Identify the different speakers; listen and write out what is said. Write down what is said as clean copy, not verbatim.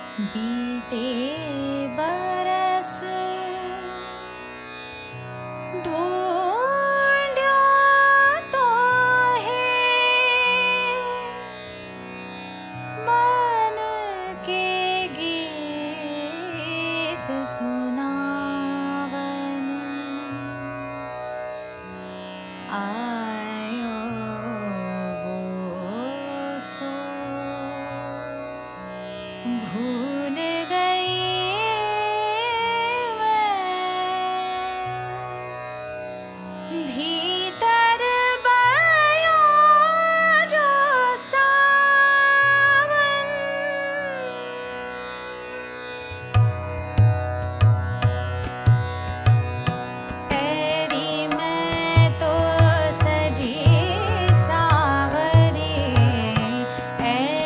Speaker 1: बीते बरस ढूंढ्यो तो है मन के गीत सुनावन आयो वो सो भूल गई मैं भीतर बयो जो सावन तेरी मैं तो सजी सावरी